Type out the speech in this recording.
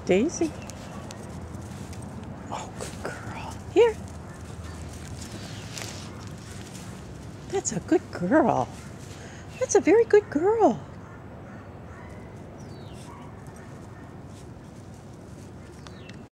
Daisy. Oh, good girl. Here. That's a good girl. That's a very good girl.